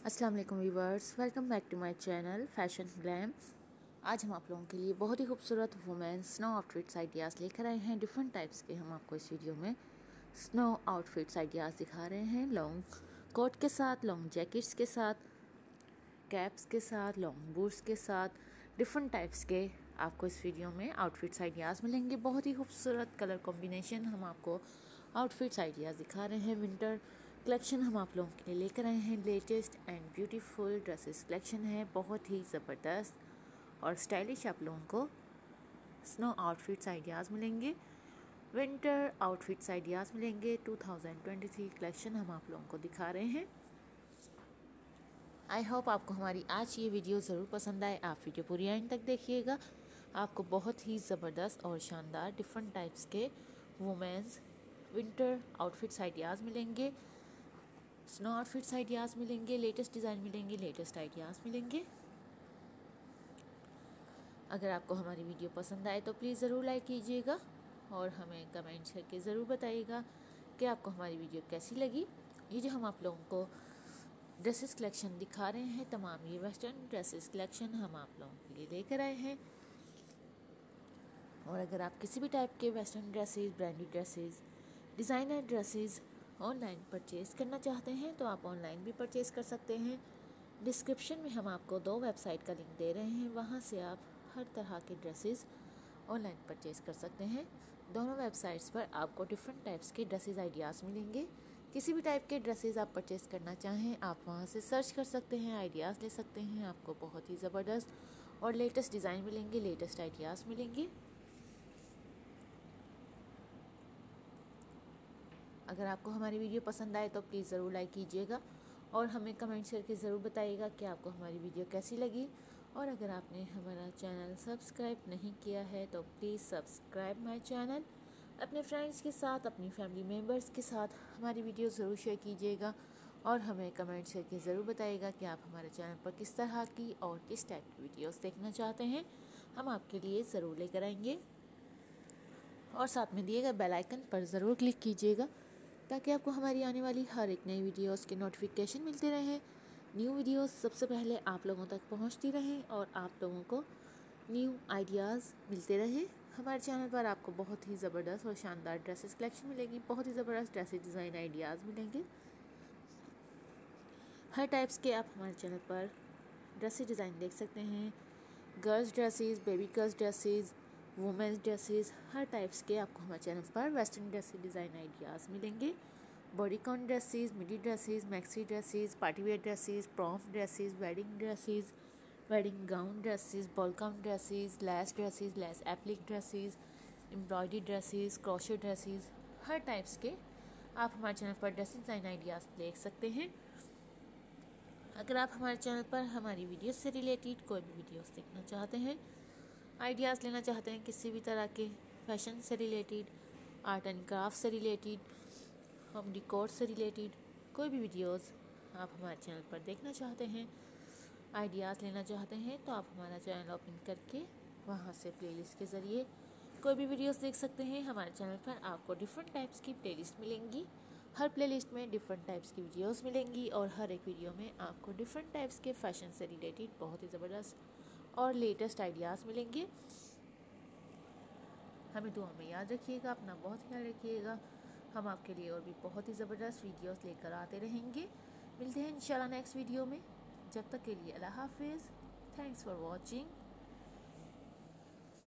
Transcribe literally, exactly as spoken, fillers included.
अस्सलाम वालेकुम viewers, welcome back to my channel fashion glam. आज हम आप लोगों के लिए बहुत ही खूबसूरत वुमेन स्नो आउटफिट्स आइडियाज़ लेकर आए हैं। डिफरेंट टाइप्स के हम आपको इस वीडियो में स्नो आउटफिट्स आइडियाज़ दिखा रहे हैं। लॉन्ग कोट के साथ, लॉन्ग जैकेट्स के साथ, कैप्स के साथ, लॉन्ग बूट्स के साथ, डिफरेंट टाइप्स के आपको इस वीडियो में आउटफिट्स आइडियाज़ मिलेंगे। बहुत ही खूबसूरत कलर कॉम्बिनेशन हम आपको आउटफिट्स आइडियाज़ दिखा रहे हैं। विंटर कलेक्शन हम आप लोगों के लिए लेकर आए हैं। Latest and beautiful dresses collection है, बहुत ही ज़बरदस्त और स्टाइलिश आप लोगों को स्नो आउटफिट्स आइडियाज़ मिलेंगे। विंटर आउटफिट्स आइडियाज़ मिलेंगे। Two thousand twenty three collection हम आप लोगों को दिखा रहे हैं। आई होप आपको हमारी आज ये वीडियो ज़रूर पसंद आए। आप वीडियो पूरी एंड तक देखिएगा। आपको बहुत ही ज़बरदस्त और शानदार डिफरेंट टाइप्स के वुमेन्स विंटर आउटफिट्स आइडियाज़ मिलेंगे। स्नो आउटफिट्स आइडियाज़ मिलेंगे, लेटेस्ट डिज़ाइन मिलेंगे, लेटेस्ट आइडियाज़ मिलेंगे। अगर आपको हमारी वीडियो पसंद आए तो प्लीज़ ज़रूर लाइक कीजिएगा और हमें कमेंट करके ज़रूर बताइएगा कि आपको हमारी वीडियो कैसी लगी। ये जो हम आप लोगों को ड्रेसेस कलेक्शन दिखा रहे हैं, तमाम ये वेस्टर्न ड्रेसेस कलेक्शन हम आप लोगों के लिए लेकर आए हैं। और अगर आप किसी भी टाइप के western dresses, branded dresses, designer dresses online purchase करना चाहते हैं तो आप ऑनलाइन भी परचेज़ कर सकते हैं। डिस्क्रिप्शन में हम आपको दो वेबसाइट का लिंक दे रहे हैं, वहां से आप हर तरह के ड्रेसेस ऑनलाइन परचेज़ कर सकते हैं। दोनों वेबसाइट्स पर आपको डिफरेंट टाइप्स के ड्रेसेस आइडियाज़ मिलेंगे। किसी भी टाइप के ड्रेसेस आप परचेज़ करना चाहें आप वहां से सर्च कर सकते हैं, आइडियाज़ ले सकते हैं। आपको बहुत ही ज़बरदस्त और लेटेस्ट डिज़ाइन मिलेंगे, लेटेस्ट आइडियाज़ मिलेंगे। अगर आपको हमारी वीडियो पसंद आए तो प्लीज़ ज़रूर लाइक कीजिएगा और हमें कमेंट्स करके ज़रूर बताइएगा कि आपको हमारी वीडियो कैसी लगी। और अगर आपने हमारा चैनल सब्सक्राइब नहीं किया है तो प्लीज़ सब्सक्राइब माय चैनल। अपने फ्रेंड्स के साथ, अपनी फैमिली मेम्बर्स के साथ हमारी वीडियो ज़रूर शेयर कीजिएगा और हमें कमेंट्स करके ज़रूर बताइएगा कि आप हमारे चैनल पर किस तरह की और किस टाइप की वीडियोज़ देखना चाहते हैं। हम आपके लिए ज़रूर लेकर आएंगे। और साथ में दिए गए बेल आइकन पर ज़रूर क्लिक कीजिएगा ताकि आपको हमारी आने वाली हर एक नई वीडियोस के नोटिफिकेशन मिलते रहें। न्यू वीडियोस सबसे पहले आप लोगों तक पहुंचती रहें और आप लोगों को न्यू आइडियाज़ मिलते रहे। हमारे चैनल पर आपको बहुत ही ज़बरदस्त और शानदार ड्रेसेस कलेक्शन मिलेगी, बहुत ही ज़बरदस्त ड्रेसेस डिज़ाइन आइडियाज़ मिलेंगे। हर टाइप्स के आप हमारे चैनल पर ड्रेसेस डिज़ाइन देख सकते हैं। Girls dresses, baby girls dresses, women's dresses, हर टाइप्स के आपको हमारे चैनल पर वेस्टर्न ड्रेसेस डिज़ाइन आइडियाज़ मिलेंगे। Bodycon dresses, midi dresses, maxi dresses, party wear dresses, proms dresses, wedding dresses, wedding gown dresses, ball gown dresses, lace dresses, lace applique dresses, embroidery dresses, crochet dresses, हर types के आप हमारे channel पर dress design ideas देख सकते हैं। अगर आप हमारे चैनल पर हमारी वीडियोस से रिलेटेड कोई भी वीडियोस देखना चाहते हैं, आइडियाज़ लेना चाहते हैं किसी भी तरह के फैशन से रिलेटेड, आर्ट एंड क्राफ्ट से रिलेटेड, होम डिकोर से रिलेटेड कोई भी वीडियोस आप हमारे चैनल पर देखना चाहते हैं, आइडियाज़ लेना चाहते हैं तो आप हमारा चैनल ओपन करके वहां से प्लेलिस्ट के ज़रिए कोई भी वीडियोस देख सकते हैं। हमारे चैनल पर आपको डिफरेंट टाइप्स की प्लेलिस्ट मिलेंगी। हर प्लेलिस्ट में डिफरेंट टाइप्स की वीडियोस मिलेंगी और हर एक वीडियो में आपको डिफरेंट टाइप्स के फैशन से रिलेटेड बहुत ही ज़बरदस्त और लेटेस्ट आइडियाज़ मिलेंगे। हमें दुआ में याद रखिएगा, अपना बहुत ख्याल रखिएगा। हम आपके लिए और भी बहुत ही ज़बरदस्त वीडियोस लेकर आते रहेंगे। मिलते हैं इंशाल्लाह नेक्स्ट वीडियो में। जब तक के लिए अल्लाह हाफिज़। Thanks for watching.